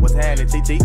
what's happening, TT?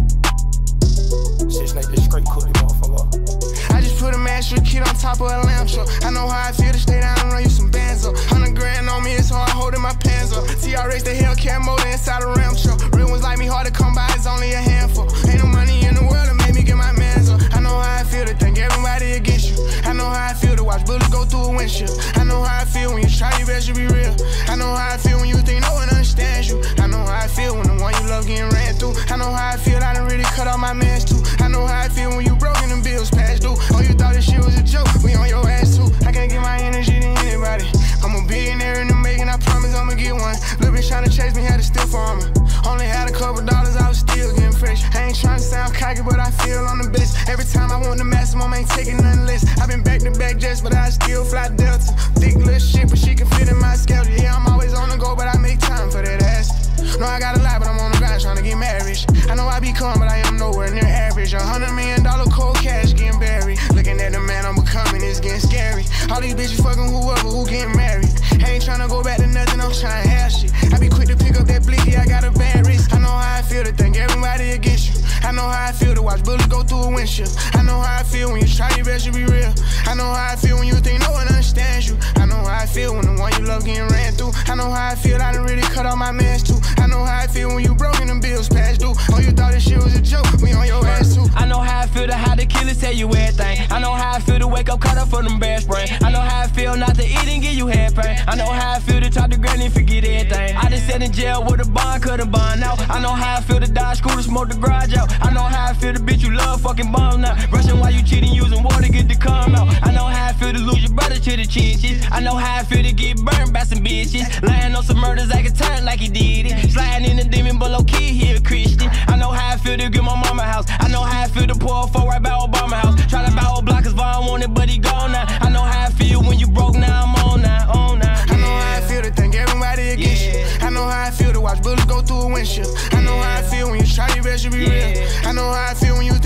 Shit, Snake, this straight cookie, motherfucker. I just put a master kid on top of a lamp truck. I know how I feel to stay down and run you some bands up. 100 grand on me, it's hard holding my pants up. TRX, the Hellcat motor inside a Ram truck. Real ones like me, hard to come by, it's only a handful. Ain't no money in the world to make me get my mans up. I know how I feel to think everybody against you. I know how I feel to watch bullets go through a windshield. I know how I feel when you try your best to be real. I know how I feel when you think no one understands you. I know how I feel when the one you love getting ran through. I know how I feel, I done really cut off my mans too. I know how I feel when you broke and them bills past due. Oh, you thought this shit was a joke, we on your ass too. I can't give my energy to anybody. I'm a billionaire in the making, I promise I'ma get one. Little bitch tryna chase me, had to steal for me. Only had a couple dollars, I was still getting fresh. I ain't tryna sound cocky, but I feel on the best. Every time I want the maximum, ain't taking nothing less. I been back to back jets, but I still fly Delta. Thick little shit, but she can fit in my schedule. Yeah, I'm always on the go, but I make time for that ass. No, I got a lot, but I'm on the grind tryna get married. I know I be calm, but I am nowhere near average. $100 million cold cash getting buried. Looking at the man I'm becoming, it's getting scary. All these bitches fucking whoever who getting married. I ain't tryna go back to nothing, I'm tryna have shit. I be quick to pick up that blicky, I got a bad wrist. I know how I feel to think everybody against you. I know how I feel to watch bullets go through a windshield. I know how I feel when you try your best to be real. I know how I feel when you think no one understands you. I know how I feel when the one you love getting ran through. I know how I feel, I done really cut off my mans too. I know how I feel when you broke and them bills past due. Oh, you thought this shit was a joke, we on your ass too. I know how I feel to how the killers tell you everything. I know how I feel to wake up caught up for them bad sprain. I know how I feel not to eat and give you head pain. I know how I feel to talk to granny and forget everything. I just sat in jail with a bond, couldn't bond out. I know how I feel to die school to smoke the garage out. I know how I feel the bitch you love fucking bomb now. Rushing while you cheating, using water get to come out. I know how I feel to lose your brother to the chinches. I know how I feel to get burned by some bitches. Lying on some murders, I can turn like he did it. Sliding in the demon, but low key he a Christian. I know how I feel to get my mama house. I know how I feel to pour a 4 right by Obama house. Try to buy a block cause Vaughn want it, but he gone now. I know how I feel when you broke, now I'm on now, on now. I know how I feel to think everybody against you. I know how I feel to watch bullets go through a windshield. I know how I feel when you try your best to be real. I know how I feel when you